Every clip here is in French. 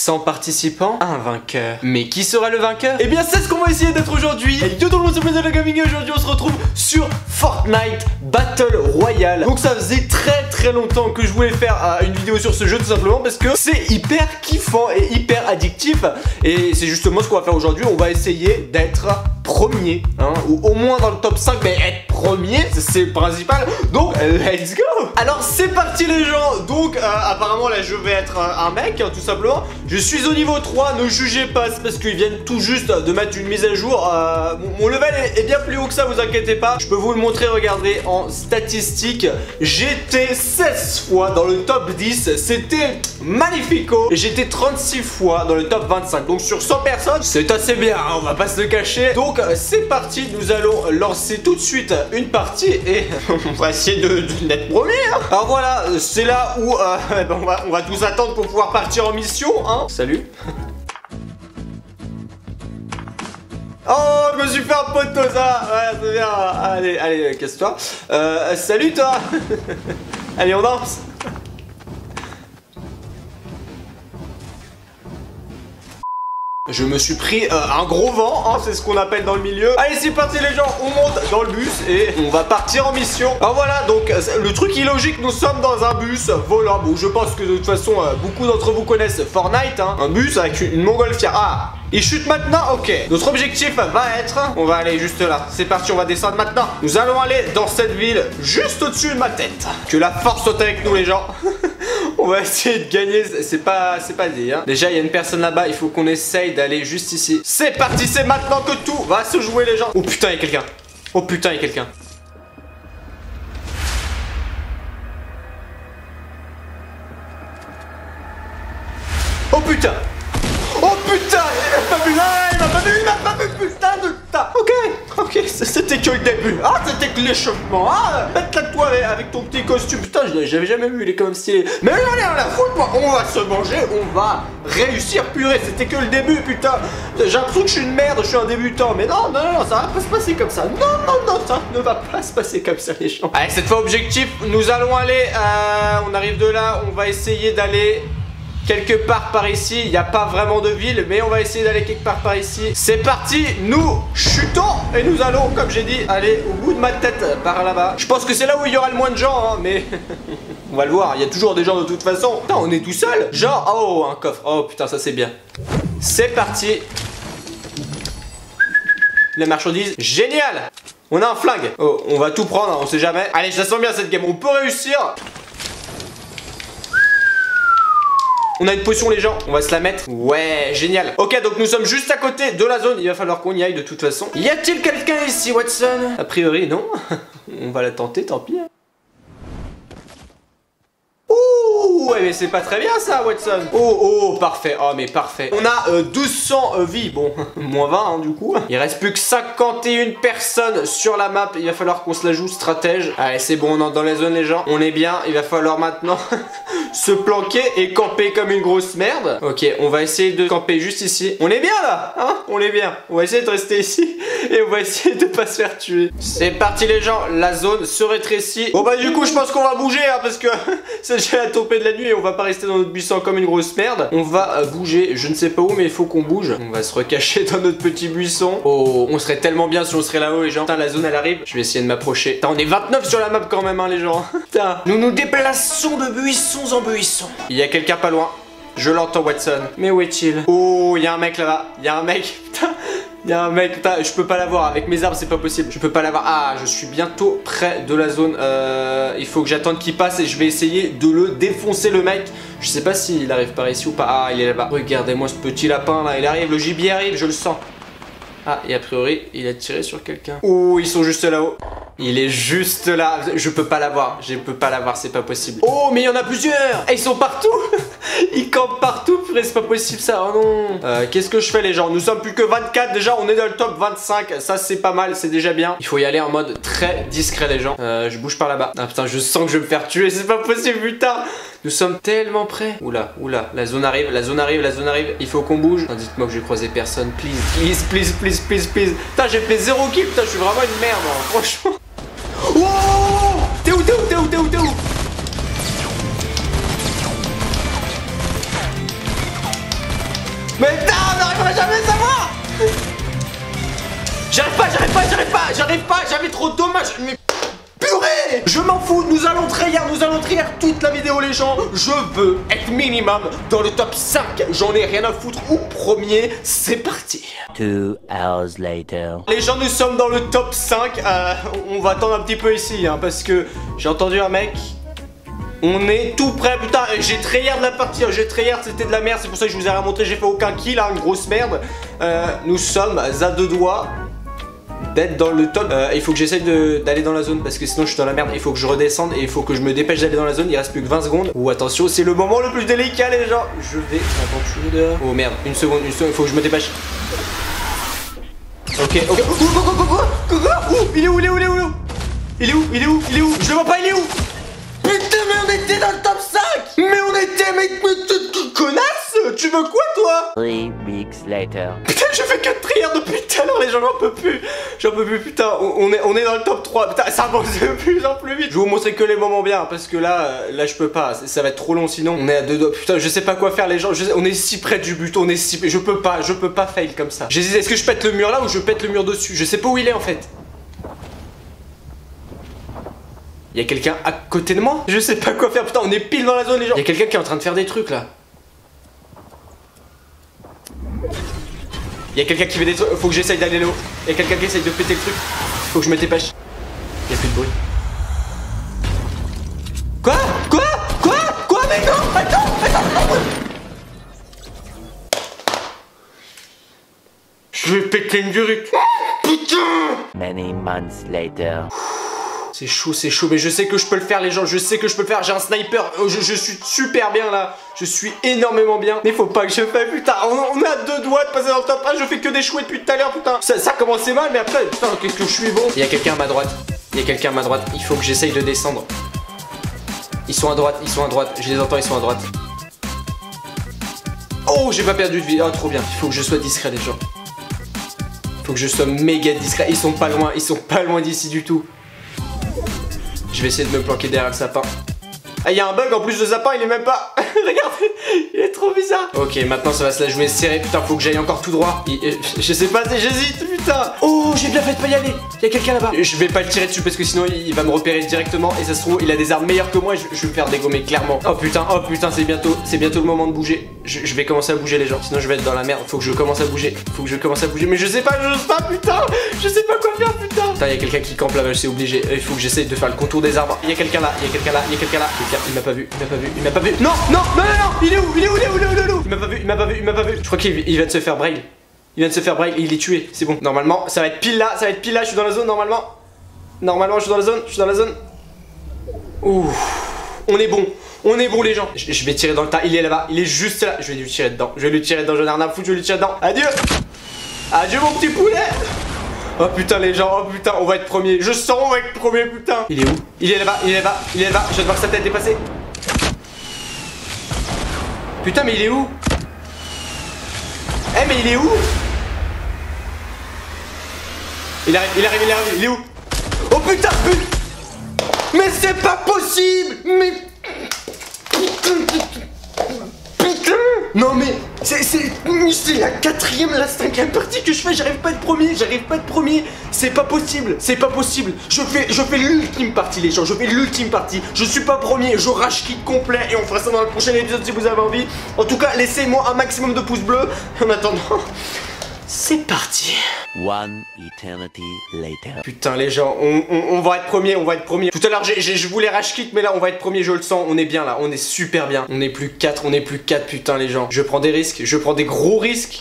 100 participants, un vainqueur. Mais qui sera le vainqueur? Eh bien c'est ce qu'on va essayer d'être aujourd'hui. Et yo tout le monde, c'est Plaisir de Gaming et aujourd'hui on se retrouve sur Fortnite Battle Royale. Donc ça faisait très longtemps que je voulais faire une vidéo sur ce jeu, tout simplement parce que c'est hyper kiffant et hyper addictif. Et c'est justement ce qu'on va faire aujourd'hui. On va essayer d'être premier, hein, ou au moins dans le top 5, mais être premier, c'est le principal. Donc let's go. Alors c'est parti les gens. Donc apparemment là je vais être un mec, hein, tout simplement. Je suis au niveau 3, ne jugez pas, c'est parce qu'ils viennent tout juste de mettre une mise à jour. Mon level est bien plus haut que ça, vous inquiétez pas. Je peux vous le montrer, regardez en statistiques. J'étais 16 fois dans le top 10, c'était magnifico. Et j'étais 36 fois dans le top 25. Donc sur 100 personnes, c'est assez bien, hein, on va pas se le cacher. Donc c'est parti, nous allons lancer tout de suite une partie et on va essayer d'être premier. Hein. Alors voilà, c'est là où on va tous attendre pour pouvoir partir en mission. Hein. Salut. Oh, je me suis fait un poteau, ça. Ouais, c'est bien. Allez, casse-toi. Salut, toi. Allez, on danse. Je me suis pris un gros vent, hein, c'est ce qu'on appelle dans le milieu. Allez, c'est parti les gens, on monte dans le bus et on va partir en mission. Alors voilà, donc le truc illogique, nous sommes dans un bus volant. Bon, je pense que de toute façon, beaucoup d'entre vous connaissent Fortnite, hein. Un bus avec une montgolfière. Ah, il chute maintenant, ok. Notre objectif va être, on va aller juste là. C'est parti, on va descendre maintenant. Nous allons aller dans cette ville, juste au-dessus de ma tête. Que la force soit avec nous les gens. On va essayer de gagner, c'est pas dit, hein. Déjà, il y a une personne là-bas, il faut qu'on essaye d'aller juste ici. C'est parti, c'est maintenant que tout va se jouer, les gens. Oh putain, il y a quelqu'un. Oh putain, il y a quelqu'un. Oh putain. Oh putain, il m'a pas vu. Ah, il m'a pas vu, putain de ta. Ok, c'était que le début. Ah, c'était que l'échauffement. Ah, mets-la toi avec ton petit costume. Putain, j'avais jamais vu, il est comme stylé. Mais allez, on la fout, moi. On va se manger, on va réussir, purée. C'était que le début, putain. J'ai l'impression que je suis une merde, je suis un débutant. Mais non, ça va pas se passer comme ça. Non, ça ne va pas se passer comme ça, les gens. Allez, cette fois, objectif, nous allons aller. On arrive de là, on va essayer d'aller quelque part par ici. Il n'y a pas vraiment de ville, mais on va essayer d'aller quelque part par ici. C'est parti, nous chutons et nous allons, comme j'ai dit, aller au bout de ma tête par là-bas. Je pense que c'est là où il y aura le moins de gens, hein, mais on va le voir, il y a toujours des gens de toute façon. Putain, on est tout seul. Genre, oh, un coffre. Oh putain, ça c'est bien. C'est parti. La marchandise, génial. On a un flingue. Oh, on va tout prendre, hein, on sait jamais. Allez, je la sens bien cette game, on peut réussir. On a une potion les gens, on va se la mettre. Ouais, génial. Ok, donc nous sommes juste à côté de la zone. Il va falloir qu'on y aille de toute façon. Y a-t-il quelqu'un ici, Watson? A priori, non. On va la tenter, tant pis. Ouh, ouais, mais c'est pas très bien ça, Watson. Oh, parfait. Oh, mais parfait. On a 200 vies. Bon, moins 20, hein, du coup. Il reste plus que 51 personnes sur la map. Il va falloir qu'on se la joue stratège. Allez, c'est bon, on est dans la zone, les gens. On est bien. Il va falloir maintenant se planquer et camper comme une grosse merde. Ok, on va essayer de camper juste ici. On est bien là, hein? On est bien. On va essayer de rester ici et on va essayer de pas se faire tuer. C'est parti, les gens. La zone se rétrécit. Bon, bah, du coup, je pense qu'on va bouger, hein, parce que c'est déjà la tombée de la nuit et on va pas rester dans notre buisson comme une grosse merde. On va bouger, je ne sais pas où, mais il faut qu'on bouge. On va se recacher dans notre petit buisson. Oh, on serait tellement bien si on serait là-haut, les gens. Putain, la zone elle arrive. Je vais essayer de m'approcher. Putain, on est 29 sur la map quand même, hein, les gens. Putain, nous nous déplaçons de buissons en buissons. Il y a quelqu'un pas loin. Je l'entends, Watson. Mais où est-il? Oh, il y a un mec là-bas. Il y a un mec. Putain. Il y a un mec, putain, je peux pas l'avoir, avec mes armes c'est pas possible, je peux pas l'avoir. Ah, je suis bientôt près de la zone, il faut que j'attende qu'il passe et je vais essayer de le défoncer le mec. Je sais pas s'il arrive par ici ou pas. Ah, il est là-bas. Regardez-moi ce petit lapin là, il arrive, le gibier arrive, je le sens. Ah, et a priori, il a tiré sur quelqu'un. Oh, ils sont juste là-haut. Il est juste là. Je peux pas l'avoir. Je peux pas l'avoir, c'est pas possible. Oh, mais il y en a plusieurs. Et ils sont partout. Ils campent partout. Purée, c'est pas possible ça. Oh non. Qu'est-ce que je fais, les gens? Nous sommes plus que 24. Déjà, on est dans le top 25. Ça, c'est pas mal. C'est déjà bien. Il faut y aller en mode très discret, les gens. Je bouge par là-bas. Ah putain, je sens que je vais me faire tuer. C'est pas possible, putain. Nous sommes tellement près. Oula, oula. La zone arrive. La zone arrive. La zone arrive. Il faut qu'on bouge. Dites-moi que j'ai croisé personne. Please, please, please, please, please. Putain, j'ai fait 0 kill. Putain, je suis vraiment une merde, hein. Franchement. Wow! T'es où? Mais putain, on n'arrivera jamais à savoir. J'arrive pas, j'avais trop de dommages. Mais purée, je m'en fous, nous allons trahir toute la vidéo les gens. Je veux être minimum dans le top 5. J'en ai rien à foutre ou premier, c'est parti. 2 hours later. Les gens, nous sommes dans le top 5. On va attendre un petit peu ici hein, parce que j'ai entendu un mec. On est tout prêt, putain, j'ai tryhard de la partie, c'était de la merde, c'est pour ça que je vous ai rien montré, j'ai fait aucun kill, hein, une grosse merde. Nous sommes à 2 doigts d'être dans le top. Il faut que j'essaye d'aller dans la zone parce que sinon je suis dans la merde, il faut que je redescende et il faut que je me dépêche d'aller dans la zone, il reste plus que 20 secondes. Ou attention, c'est le moment le plus délicat les gens. Je vais aventurer dehors. Oh merde, une seconde, il faut que je me dépêche. Ok. Il est où Je le vois pas, il est où? Putain mais on était dans le top 5. Mais on était, mais connasse. Tu veux quoi toi? 3 weeks later. Putain je fais que de tryhard depuis tout à l'heure les gens, j'en peux plus putain, on est dans le top 3. Putain ça avance de plus en plus vite. Je vais vous montrer que les moments bien parce que là je peux pas, ça va être trop long sinon. On est à 2 doigts, putain je sais pas quoi faire les gens, on est si près du but, je peux pas fail comme ça. J'hésite, est-ce que je pète le mur là ou je pète le mur dessus? Je sais pas où il est en fait. Y'a quelqu'un à côté de moi? Je sais pas quoi faire, putain, on est pile dans la zone les gens. Y'a quelqu'un qui est en train de faire des trucs là. Y'a quelqu'un qui fait des trucs, faut que j'essaye d'aller là-haut. Y'a quelqu'un qui essaye de péter le truc. Faut que je me dépêche. Y'a plus de bruit. Quoi? Mais non! Attends! Je vais péter une durite. Putain! Many months later. C'est chaud, mais je sais que je peux le faire les gens, je sais que je peux le faire, j'ai un sniper, je suis super bien là, je suis énormément bien, mais faut pas que je fasse, putain, on est à 2 doigts de passer dans le top 1, je fais que d'échouer depuis tout à l'heure, putain, ça commençait mal, mais après, putain, qu'est-ce que je suis bon. Il y a quelqu'un à ma droite, il faut que j'essaye de descendre. Ils sont à droite, je les entends, ils sont à droite. Oh, j'ai pas perdu de vie, oh trop bien, il faut que je sois discret les gens. Faut que je sois méga discret, ils sont pas loin d'ici du tout. Je vais essayer de me planquer derrière le sapin. Ah, il y a un bug en plus de sapin, il est même pas. Regardez, il est trop bizarre. Ok, maintenant ça va se la jouer serré. Putain, faut que j'aille encore tout droit. Je sais pas, j'hésite, putain. Oh, j'ai bien fait de pas y aller. Il y a quelqu'un là-bas. Je vais pas le tirer dessus parce que sinon il va me repérer directement. Et ça se trouve, il a des armes meilleures que moi. Et je vais me faire dégommer clairement. Oh putain, c'est bientôt le moment de bouger. Je vais commencer à bouger les gens. Sinon, je vais être dans la merde. Faut que je commence à bouger. Mais je sais pas, putain. Je sais pas quoi faire, putain. Putain, il y a quelqu'un qui campe là-bas, c'est obligé. Il faut que j'essaye de faire le contour des arbres. Il y a quelqu'un là. Il m'a pas vu. Non, il est où? Il m'a pas vu. Je crois qu'il vient de se faire braille. Il est tué, c'est bon. Normalement, ça va être pile là, je suis dans la zone normalement. Je suis dans la zone. Ouh. On est bon les gens. Je vais tirer dans le tas, il est là-bas, il est juste là. Je vais lui tirer dedans, j'en ai rien à foutre, je vais lui tirer dedans. Adieu mon petit poulet. Oh putain les gens, on va être premier. Je sens on va être premier putain. Il est où? Il est là-bas. Je viens de voir sa tête dépasser. Putain mais il est où? Mais il est où? Il arrive, il est où? Oh putain, mais c'est pas possible. Mais putain. Non mais c'est la 4ème, la 5ème partie que je fais, j'arrive pas à être premier, c'est pas possible. Je fais l'ultime partie les gens, je suis pas premier, je rage quitte complet et on fera ça dans le prochain épisode si vous avez envie. En tout cas, laissez-moi un maximum de pouces bleus. En attendant, c'est parti. One eternity later. Putain les gens, on va être premier, Tout à l'heure je voulais rage quitte mais là on va être premier, je le sens, on est bien là, on est super bien. On est plus 4, putain les gens. Je prends des risques, je prends des gros risques.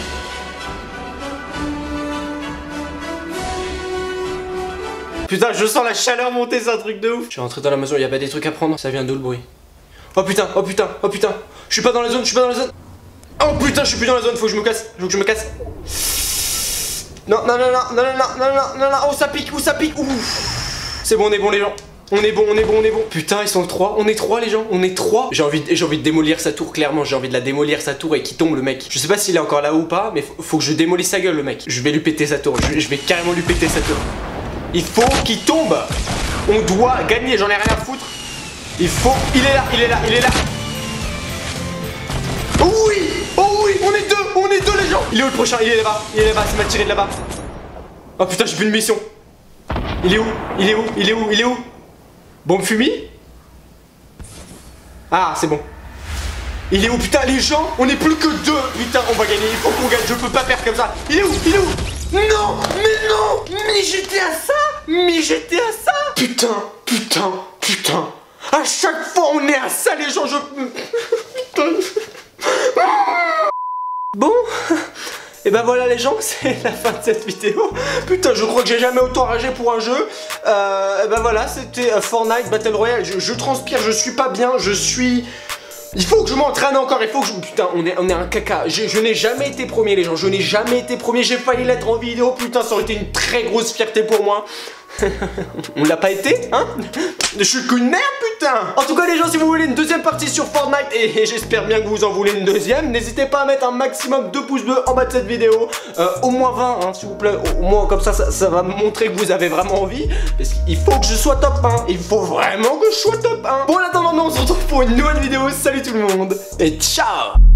Putain je sens la chaleur monter, c'est un truc de ouf. Je suis rentré dans la maison, il y a pas des trucs à prendre, ça vient d'où le bruit? Oh putain. Je suis pas dans la zone, Oh putain, je suis plus dans la zone, faut que je me casse. Non, oh ça pique, ouf. C'est bon, on est bon les gens. On est bon. Putain, ils sont 3, on est 3 les gens, J'ai envie de démolir sa tour, clairement, j'ai envie de la démolir sa tour et qu'il tombe le mec. Je sais pas s'il est encore là ou pas, mais faut que je démolisse sa gueule le mec. Je vais lui péter sa tour, je vais carrément lui péter sa tour. Il faut qu'il tombe. On doit gagner, j'en ai rien à foutre. Il est là. Oh oui, on est 2. Il est où le prochain? Il est là-bas, c'est m'a tiré de là-bas. Oh putain, j'ai plus une mission. Il est où? Il est où? Il est où? Il est où? Bombe fumée? Ah, c'est bon. Il est où? Putain, les gens, on est plus que 2. Putain, on va gagner, il faut qu'on gagne, je peux pas perdre comme ça. Il est où? Il est où? Non, mais non, mais j'étais à ça. Mais j'étais à ça. Putain, putain, putain. À chaque fois, on est à ça, les gens, je... Putain. Bon. Et ben voilà les gens, c'est la fin de cette vidéo. Putain, je crois que j'ai jamais autant ragé pour un jeu. Et ben voilà, c'était Fortnite Battle Royale. Je transpire, je suis pas bien, je suis... Il faut que je m'entraîne encore, il faut que je... Putain, on est un caca. Je n'ai jamais été premier les gens, je n'ai jamais été premier. J'ai failli l'être en vidéo, putain, ça aurait été une très grosse fierté pour moi. On l'a pas été, hein? Je suis qu'une merde, putain! En tout cas, les gens, si vous voulez une deuxième partie sur Fortnite, et j'espère bien que vous en voulez une deuxième, n'hésitez pas à mettre un maximum de pouces bleus en bas de cette vidéo. Au moins 20, hein, s'il vous plaît. Au moins, comme ça va me montrer que vous avez vraiment envie. Parce qu'il faut que je sois top 1. Il faut vraiment que je sois top 1. Bon, en attendant, on se retrouve pour une nouvelle vidéo. Salut tout le monde, et ciao!